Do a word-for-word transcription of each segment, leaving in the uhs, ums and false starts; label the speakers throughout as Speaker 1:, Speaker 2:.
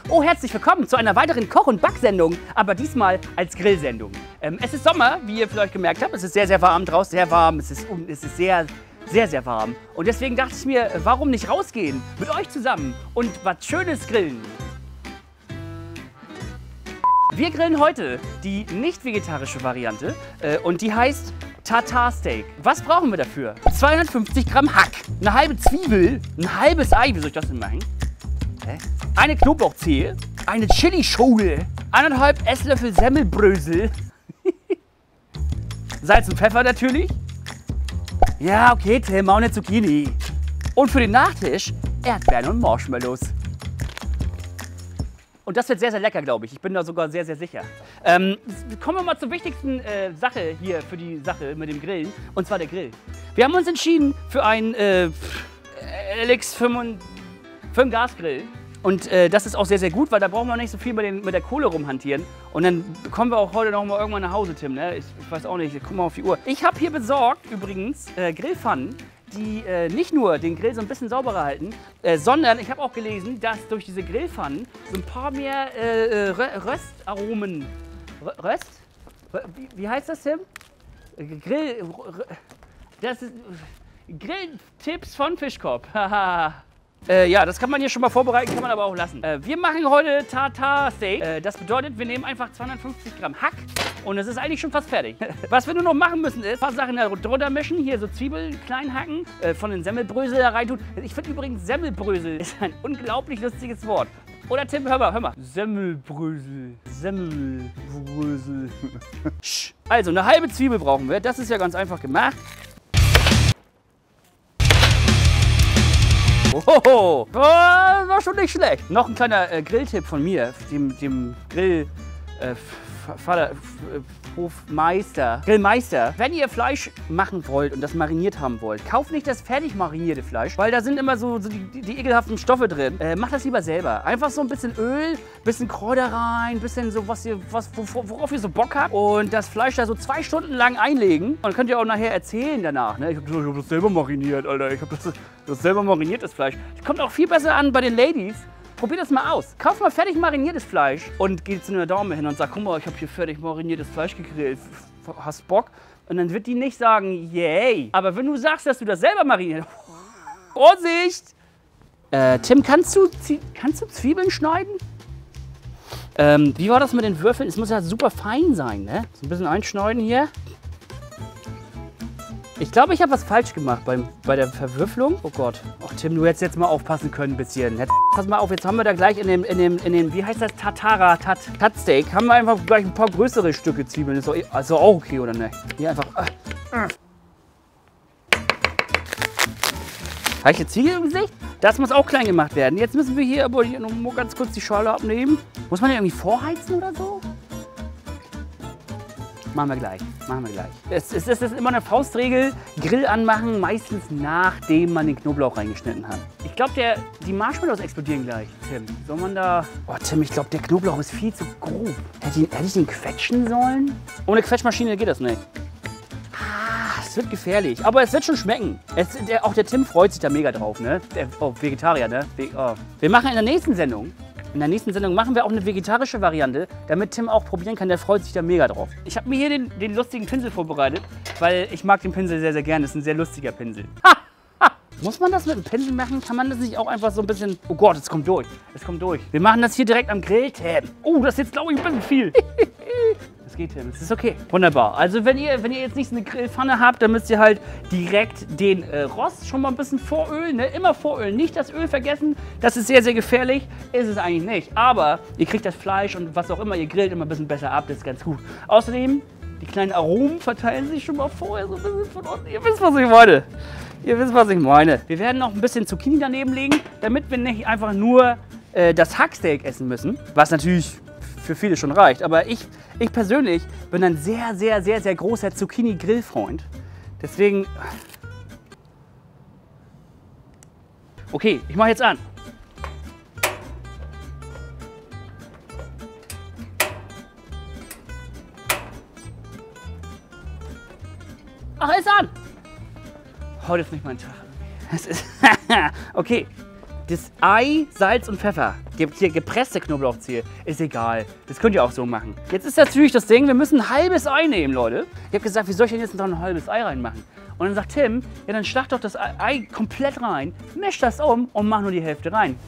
Speaker 1: Oh, herzlich willkommen zu einer weiteren Koch- und Backsendung, aber diesmal als Grillsendung. Ähm, es ist Sommer, wie ihr vielleicht gemerkt habt. Es ist sehr, sehr warm draußen, sehr warm. Es ist, es ist sehr, sehr, sehr warm. Und deswegen dachte ich mir, warum nicht rausgehen mit euch zusammen und was Schönes grillen. Wir grillen heute die nicht vegetarische Variante äh, und die heißt Tartar Steak. Was brauchen wir dafür? zweihundertfünfzig Gramm Hack, eine halbe Zwiebel, ein halbes Ei, wie soll ich das denn machen? Hä? Eine Knoblauchzehe, eine Chili-Schule, eineinhalb Esslöffel Semmelbrösel, Salz und Pfeffer natürlich. Ja, okay, Tim, auch eine Zucchini. Und für den Nachtisch Erdbeeren und Marshmallows. Und das wird sehr, sehr lecker, glaube ich. Ich bin da sogar sehr, sehr sicher. Ähm, kommen wir mal zur wichtigsten äh, Sache hier für die Sache mit dem Grillen. Und zwar der Grill. Wir haben uns entschieden für einen äh, L X fünf für einen Gasgrill. Und äh, das ist auch sehr, sehr gut, weil da brauchen wir nicht so viel mit, den, mit der Kohle rumhantieren. Und dann kommen wir auch heute noch mal irgendwann nach Hause, Tim. Ne? Ich, ich weiß auch nicht, guck mal auf die Uhr. Ich habe hier besorgt übrigens äh, Grillpfannen, die äh, nicht nur den Grill so ein bisschen sauberer halten, äh, sondern ich habe auch gelesen, dass durch diese Grillpfannen so ein paar mehr äh, Röstaromen, Röst? Wie, wie heißt das, Tim? Grill, das ist Grilltipps von Fischkopf. Äh, ja, das kann man hier schon mal vorbereiten, kann man aber auch lassen. Äh, wir machen heute Tartar Steak. Äh, das bedeutet, wir nehmen einfach zweihundertfünfzig Gramm Hack und es ist eigentlich schon fast fertig. Was wir nur noch machen müssen ist, ein paar Sachen da drunter mischen. Hier so Zwiebeln klein hacken, äh, von den Semmelbrösel da rein tun. Ich finde übrigens Semmelbrösel ist ein unglaublich lustiges Wort. Oder Tim, hör mal, hör mal. Semmelbrösel, Semmelbrösel. Also eine halbe Zwiebel brauchen wir. Das ist ja ganz einfach gemacht. Ohoho, oh, war schon nicht schlecht. Noch ein kleiner äh, Grilltipp von mir, dem, dem Grill äh, Vater, Hofmeister, Grillmeister. Wenn ihr Fleisch machen wollt und das mariniert haben wollt, kauft nicht das fertig marinierte Fleisch, weil da sind immer so, so die, die ekelhaften Stoffe drin. Äh, macht das lieber selber. Einfach so ein bisschen Öl, bisschen Kräuter rein, bisschen so, was ihr, was, worauf ihr so Bock habt. Und das Fleisch da so zwei Stunden lang einlegen. Und dann könnt ihr auch nachher erzählen danach. Ne? Ich habe hab das selber mariniert, Alter. Ich habe das, das selber mariniertes Fleisch. Das kommt auch viel besser an bei den Ladies. Probiert das mal aus. Kauft mal fertig mariniertes Fleisch und geht zu einer Dame hin und sagt, guck mal, ich habe hier fertig mariniertes Fleisch gegrillt. Hast Bock? Und dann wird die nicht sagen, yay. Aber wenn du sagst, dass du das selber marinierst, Vorsicht! Äh, Tim, kannst du, kannst du Zwiebeln schneiden? Ähm, wie war das mit den Würfeln? Es muss ja super fein sein, ne? So ein bisschen einschneiden hier. Ich glaube, ich habe was falsch gemacht beim, bei der Verwürfelung. Oh Gott. Ach Tim, du hättest jetzt mal aufpassen können ein bisschen. Pass mal auf, jetzt haben wir da gleich in dem, in dem, in dem wie heißt das, Tartara, Tat, Tat Steak, haben wir einfach gleich ein paar größere Stücke Zwiebeln. Ist doch also auch okay, oder nicht? Hier einfach. Äh, äh. Habe ich jetzt Zwiebel im Gesicht? Das muss auch klein gemacht werden. Jetzt müssen wir hier aber hier noch mal ganz kurz die Schale abnehmen. Muss man ja irgendwie vorheizen oder so? Machen wir gleich, machen wir gleich. Es, es, es ist immer eine Faustregel, Grill anmachen, meistens nachdem man den Knoblauch reingeschnitten hat. Ich glaube, die Marshmallows explodieren gleich, Tim. Soll man da... Oh, Tim, ich glaube, der Knoblauch ist viel zu grob. Hätte ich, hätte ich den quetschen sollen? Ohne Quetschmaschine geht das nicht. Ah, es wird gefährlich, aber es wird schon schmecken. Es, der, auch der Tim freut sich da mega drauf, ne? Der, oh, Vegetarier, ne? Oh. Wir machen in der nächsten Sendung... In der nächsten Sendung machen wir auch eine vegetarische Variante, damit Tim auch probieren kann. Der freut sich da mega drauf. Ich habe mir hier den, den lustigen Pinsel vorbereitet, weil ich mag den Pinsel sehr, sehr gerne. Das ist ein sehr lustiger Pinsel. Ha! Ha! Muss man das mit dem Pinsel machen? Kann man das nicht auch einfach so ein bisschen... Oh Gott, es kommt durch. Es kommt durch. Wir machen das hier direkt am Grill, Tim. Oh, das ist jetzt, glaube ich, ein bisschen viel. Das geht, Tim. Das ist okay. Wunderbar. Also wenn ihr, wenn ihr jetzt nicht so eine Grillpfanne habt, dann müsst ihr halt direkt den äh, Rost schon mal ein bisschen vorölen. Ne? Immer vorölen. Nicht das Öl vergessen. Das ist sehr, sehr gefährlich. Ist es eigentlich nicht. Aber ihr kriegt das Fleisch und was auch immer ihr grillt immer ein bisschen besser ab. Das ist ganz gut. Außerdem, die kleinen Aromen verteilen sich schon mal vorher so ein bisschen von unten. Ihr wisst, was ich meine. Ihr wisst, was ich meine. Wir werden noch ein bisschen Zucchini daneben legen, damit wir nicht einfach nur äh, das Hacksteak essen müssen. Was natürlich für viele schon reicht. Aber ich, ich persönlich bin ein sehr, sehr, sehr, sehr großer Zucchini-Grillfreund. Deswegen... Okay, ich mache jetzt an. Ach, ist an! Heute ist nicht mein Tag. Es ist okay. Das Ei, Salz und Pfeffer. Gibt hier gepresste Knoblauchzehe. Ist egal. Das könnt ihr auch so machen. Jetzt ist natürlich das Ding, wir müssen ein halbes Ei nehmen, Leute. Ich habe gesagt, wie soll ich denn jetzt noch ein halbes Ei reinmachen? Und dann sagt Tim, ja dann schlag doch das Ei komplett rein, misch das um und mach nur die Hälfte rein.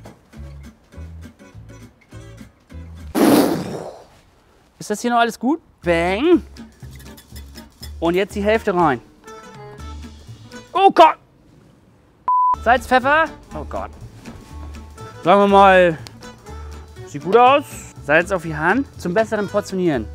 Speaker 1: Ist das hier noch alles gut? Bang. Und jetzt die Hälfte rein. Oh Gott! Salz, Pfeffer. Oh Gott. Sagen wir mal, sieht gut aus. Salz auf die Hand zum besseren Portionieren.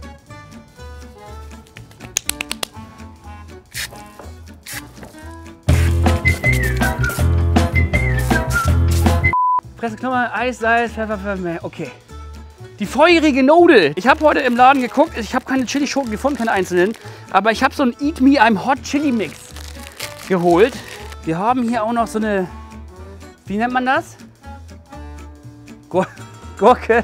Speaker 1: Presse Knoblauch, Eis, Salz, Pfeffer, Pfeffer. Okay. Die feurige Nudel. Ich habe heute im Laden geguckt, ich habe keine Chilischoten gefunden, keine einzelnen. Aber ich habe so einen Eat Me I'm Hot Chili Mix geholt. Wir haben hier auch noch so eine, wie nennt man das? Gur Gurke.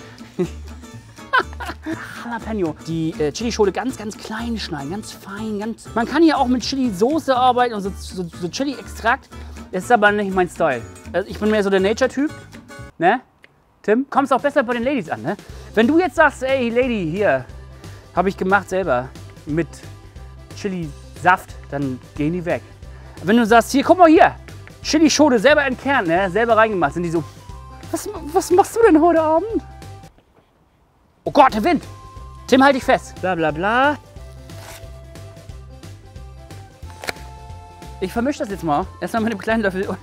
Speaker 1: Jalapeno. Die äh, Chilischote ganz, ganz klein schneiden, ganz fein. Ganz man kann hier auch mit Chili-Soße arbeiten und so, so, so Chili-Extrakt. Das ist aber nicht mein Style. Also ich bin mehr so der Nature-Typ. Ne? Tim, kommst auch besser bei den Ladies an, ne? Wenn du jetzt sagst, ey Lady, hier, habe ich gemacht selber mit Chili-Saft, dann gehen die weg. Wenn du sagst, hier, guck mal hier, Chilischote selber entkernt, ne? Selber reingemacht, sind die so, was, was machst du denn heute Abend? Oh Gott, der Wind! Tim, halt dich fest. Bla bla bla. Ich vermische das jetzt mal. Erstmal mit dem kleinen Löffel.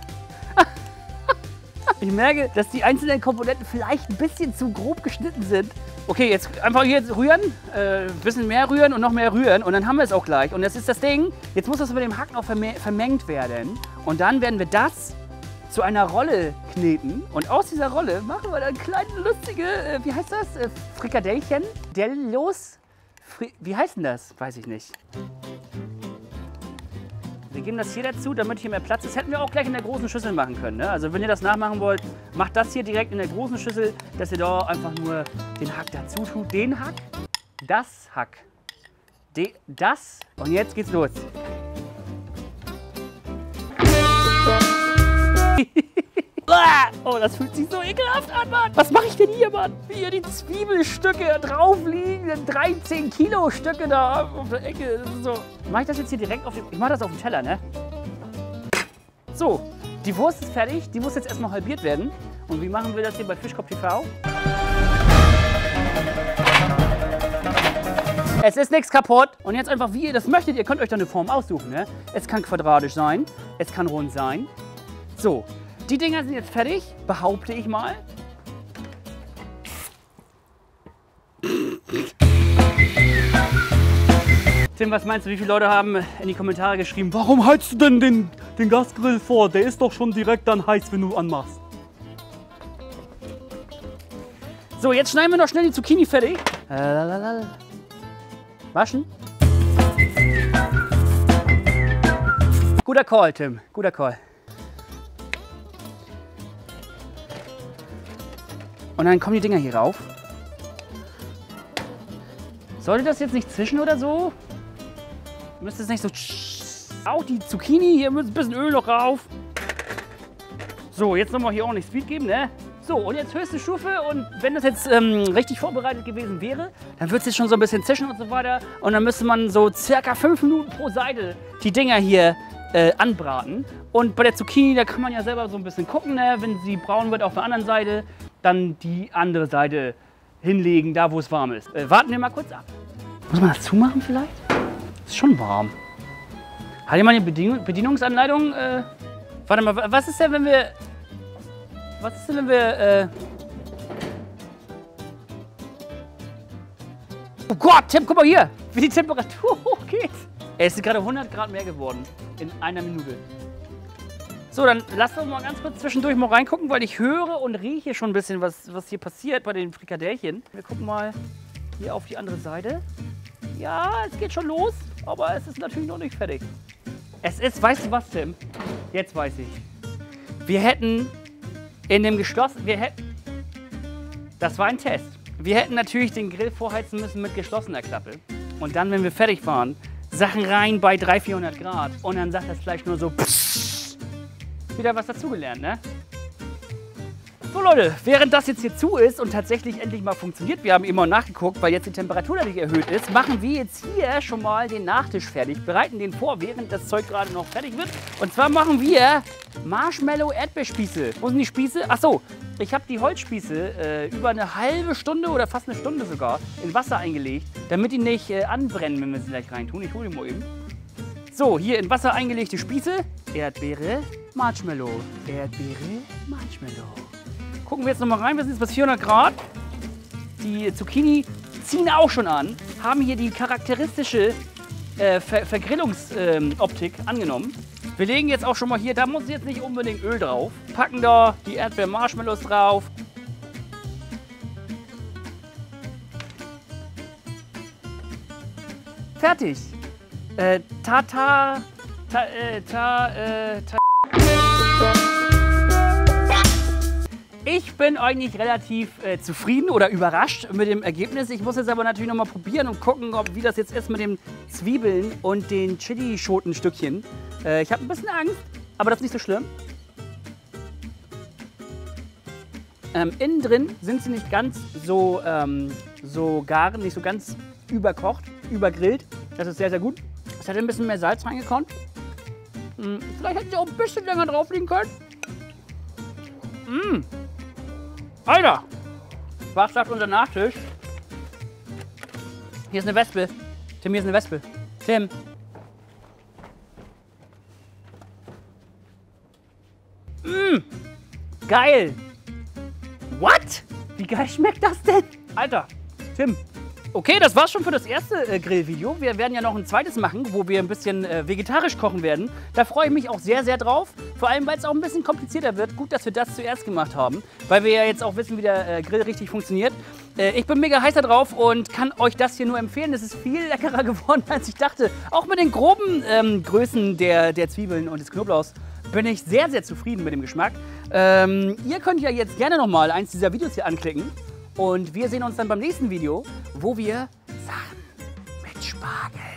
Speaker 1: Ich merke, dass die einzelnen Komponenten vielleicht ein bisschen zu grob geschnitten sind. Okay, jetzt einfach hier rühren, ein äh, bisschen mehr rühren und noch mehr rühren und dann haben wir es auch gleich. Und das ist das Ding, jetzt muss das mit dem Hack noch vermengt werden. Und dann werden wir das zu einer Rolle kneten. Und aus dieser Rolle machen wir dann kleine, lustige, äh, wie heißt das? Äh, Frikadellchen? Dellos? Fri wie heißt denn das? Weiß ich nicht. Wir geben das hier dazu, damit hier mehr Platz ist. Hätten wir auch gleich in der großen Schüssel machen können. Ne? Also wenn ihr das nachmachen wollt, macht das hier direkt in der großen Schüssel, dass ihr da einfach nur den Hack dazu tut. Den Hack, das Hack, De das und jetzt geht's los. Oh, das fühlt sich so ekelhaft an, Mann. Was mache ich denn hier, Mann? Hier die Zwiebelstücke drauf liegen, dreizehn Kilo Stücke da auf der Ecke. Das ist so. Mache ich das jetzt hier direkt auf dem... Ich mache das auf dem Teller, ne? So, die Wurst ist fertig. Die muss jetzt erstmal halbiert werden. Und wie machen wir das hier bei Fischkopf T V? Es ist nichts kaputt. Und jetzt einfach, wie ihr das möchtet. Ihr könnt euch da eine Form aussuchen, ne? Es kann quadratisch sein. Es kann rund sein. So. Die Dinger sind jetzt fertig, behaupte ich mal. Tim, was meinst du, wie viele Leute haben in die Kommentare geschrieben, warum heizt du denn den, den Gasgrill vor? Der ist doch schon direkt dann heiß, wenn du anmachst. So, jetzt schneiden wir noch schnell die Zucchini fertig. Waschen. Guter Call, Tim, guter Call. Und dann kommen die Dinger hier rauf. Sollte das jetzt nicht zischen oder so? Müsste es nicht so... Auch die Zucchini, hier müsste ein bisschen Öl noch rauf. So, jetzt nochmal hier ordentlich Speed geben, ne? So, und jetzt höchste Stufe. Und wenn das jetzt ähm, richtig vorbereitet gewesen wäre, dann würde es jetzt schon so ein bisschen zischen und so weiter. Und dann müsste man so circa fünf Minuten pro Seite die Dinger hier äh, anbraten. Und bei der Zucchini, da kann man ja selber so ein bisschen gucken, ne? Wenn sie braun wird auf der anderen Seite, dann die andere Seite hinlegen, da wo es warm ist. Äh, warten wir mal kurz ab. Muss man das zumachen vielleicht? Ist schon warm. Hat jemand eine Bedien Bedienungsanleitung? Äh, warte mal, was ist denn, wenn wir... Was ist denn, wenn wir... Äh oh Gott, Tim, guck mal hier, wie die Temperatur hochgeht. Es ist gerade hundert Grad mehr geworden in einer Minute. So, dann lasst uns mal ganz kurz zwischendurch mal reingucken, weil ich höre und rieche schon ein bisschen, was, was hier passiert bei den Frikadellchen. Wir gucken mal hier auf die andere Seite. Ja, es geht schon los, aber es ist natürlich noch nicht fertig. Es ist, weißt du was, Tim? Jetzt weiß ich. Wir hätten in dem geschlossenen, wir hätten, das war ein Test. Wir hätten natürlich den Grill vorheizen müssen mit geschlossener Klappe. Und dann, wenn wir fertig waren, Sachen rein bei dreihundert, vierhundert Grad. Und dann sagt das Fleisch nur so, pssst. Wieder was dazugelernt, ne? So Leute, während das jetzt hier zu ist und tatsächlich endlich mal funktioniert, wir haben immer nachgeguckt, weil jetzt die Temperatur natürlich erhöht ist, machen wir jetzt hier schon mal den Nachtisch fertig, bereiten den vor, während das Zeug gerade noch fertig wird. Und zwar machen wir Marshmallow-Erdbeerspieße. Wo sind die Spieße? Ach so, ich habe die Holzspieße äh, über eine halbe Stunde oder fast eine Stunde sogar in Wasser eingelegt, damit die nicht äh, anbrennen, wenn wir sie gleich reintun. Ich hole die mal eben. So, hier in Wasser eingelegte Spieße, Erdbeere, Marshmallow, Erdbeere, Marshmallow. Gucken wir jetzt noch mal rein, wir sind jetzt bei vierhundert Grad. Die Zucchini ziehen auch schon an, haben hier die charakteristische äh, Ver Vergrillungsoptik äh, angenommen. Wir legen jetzt auch schon mal hier, da muss jetzt nicht unbedingt Öl drauf. Packen da die Erdbeer-Marshmallows drauf. Fertig. Äh, Tata, ta, äh, ta, äh, ta. Ich bin eigentlich relativ äh, zufrieden oder überrascht mit dem Ergebnis. Ich muss jetzt aber natürlich noch mal probieren und gucken, ob, wie das jetzt ist mit den Zwiebeln und den Chili-Schotenstückchen. Äh, ich habe ein bisschen Angst, aber das ist nicht so schlimm. Ähm, innen drin sind sie nicht ganz so, ähm, so garen, nicht so ganz überkocht, übergrillt. Das ist sehr, sehr gut. Es hätte ein bisschen mehr Salz reingekommen. Hm, vielleicht hätte ich auch ein bisschen länger drauf liegen können. Mmh. Alter, was sagt unser Nachtisch? Hier ist eine Wespe. Tim, hier ist eine Wespe. Tim. Mmh. Geil. What? Wie geil schmeckt das denn? Alter, Tim. Okay, das war's schon für das erste äh, Grillvideo. Wir werden ja noch ein zweites machen, wo wir ein bisschen äh, vegetarisch kochen werden. Da freue ich mich auch sehr, sehr drauf. Vor allem, weil es auch ein bisschen komplizierter wird. Gut, dass wir das zuerst gemacht haben, weil wir ja jetzt auch wissen, wie der äh, Grill richtig funktioniert. Äh, ich bin mega heiß da drauf und kann euch das hier nur empfehlen. Es ist viel leckerer geworden, als ich dachte. Auch mit den groben ähm, Größen der, der Zwiebeln und des Knoblauchs bin ich sehr, sehr zufrieden mit dem Geschmack. Ähm, ihr könnt ja jetzt gerne noch mal eins dieser Videos hier anklicken. Und wir sehen uns dann beim nächsten Video, wo wir Sachen mit Spargel